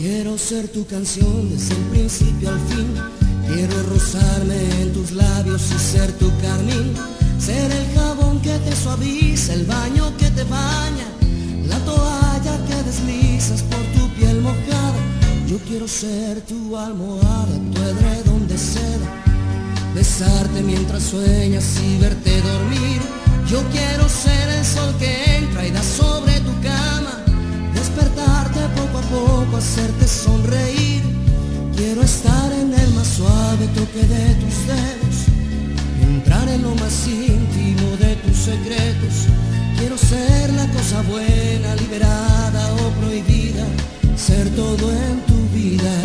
Quiero ser tu canción desde el principio al fin. Quiero rozarme en tus labios y ser tu carmín. Ser el jabón que te suaviza, el baño que te baña, la toalla que deslizas por tu piel mojada. Yo quiero ser tu almohada, tu edredón de seda, besarte mientras sueñas y verte dormir. Yo quiero ser el sol que entra y da sobre tu cama, despertarte poco a poco, hacerte sonreír. Quiero estar en el más suave toque de tus dedos, entrar en lo más íntimo de tus secretos. Quiero ser la cosa buena, liberada o prohibida, ser todo en tu vida.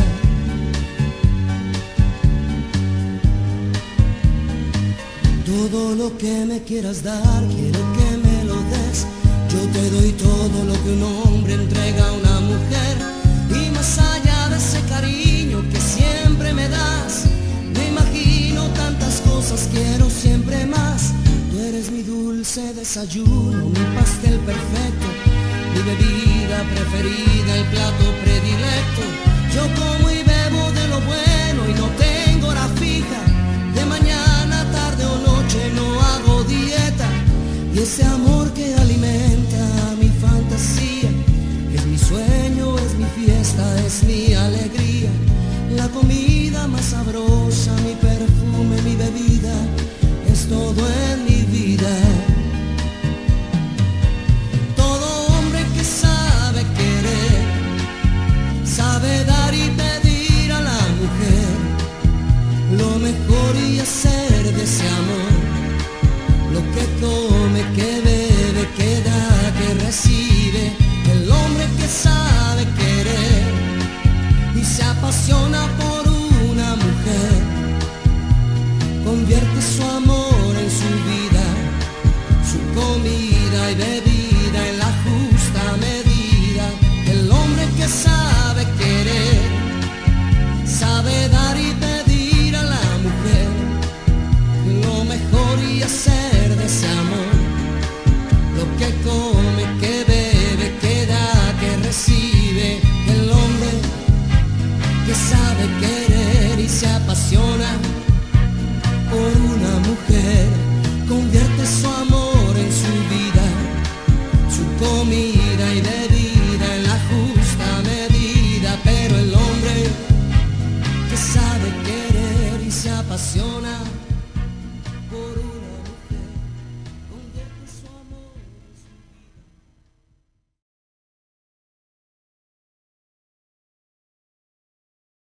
Todo lo que me quieras dar, quiero que me lo des. Yo te doy todo lo que un hombre entrega a una mujer. Y más allá de ese cariño que siempre me das, me imagino tantas cosas, quiero siempre más. Tú eres mi dulce desayuno, mi pastel perfecto, mi bebida preferida, el plato predilecto. Yo como y bebo de lo bueno y no tengo hora fija. De mañana, tarde o noche no hago dieta. Y ese amor que